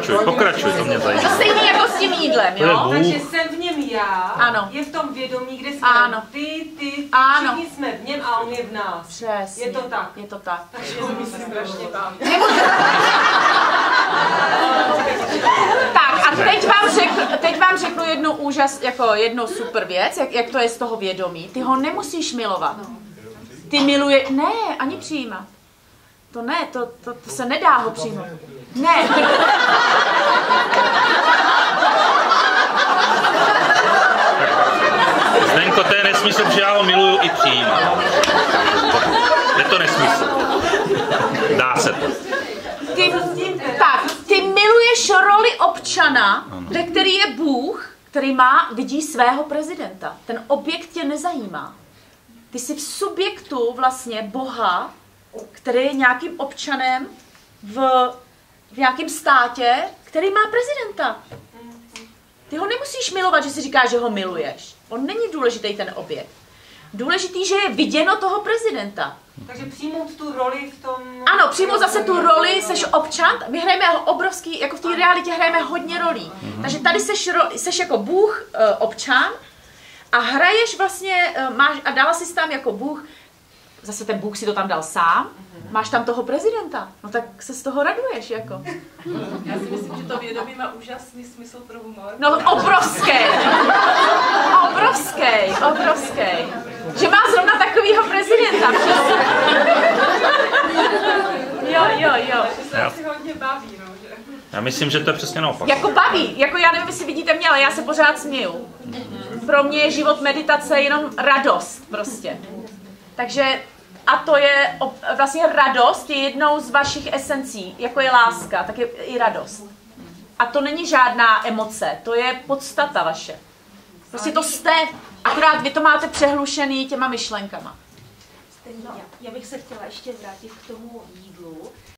pokračuj, to mě zajímá. To stejný jako s tím jídlem, jo? Takže jsem v něm já, ano. Je v tom vědomí, kde jsme ano. ty, ano. všichni jsme v něm a on je v nás. Přesně. Je to tak. Je to tak. Takže to mi se strašně baví. Tak a teď vám řeknu jednu jednu super věc, jak to je z toho vědomí. Ty ho nemusíš milovat. Ty miluje, ne, ani přijímat. To ne, to se nedá ho přijmout. Ne. Zdenko, to je nesmysl, že já ho miluju i přijímám. Je to nesmysl. Dá se to. Ty miluješ roli občana, ve který je Bůh, který vidí svého prezidenta. Ten objekt tě nezajímá. Ty jsi v subjektu vlastně Boha, který je nějakým občanem v nějakém státě, který má prezidenta. Ty ho nemusíš milovat, že si říkáš, že ho miluješ. On není důležitý ten objekt. Důležitý, že je viděno toho prezidenta. Takže přijmout tu roli v tom... Ano, přijmout zase tu roli, seš občan. My hrajeme obrovský, jako v té realitě hrajeme hodně rolí. Takže tady seš jako Bůh občan a hraješ vlastně, a dala jsi tam jako Bůh, zase ten Bůh si to tam dal sám, máš tam toho prezidenta, no tak se z toho raduješ, jako. Já si myslím, že to vědomí má úžasný smysl pro humor. No obrovský. Že má zrovna takovýho prezidenta, přesně. Jo. To si hodně baví, no, že? Já myslím, že to je přesně naopak. Jako baví, jako já nevím, jestli vidíte mě, ale já se pořád směju. Pro mě je život meditace jenom radost prostě. Takže, a to je vlastně radost je jednou z vašich esencí, jako je láska, tak je i radost. A to není žádná emoce, to je podstata vaše. Prostě to jste, akorát vy to máte přehlušený těma myšlenkama. Já bych se chtěla ještě vrátit k tomu jídlu.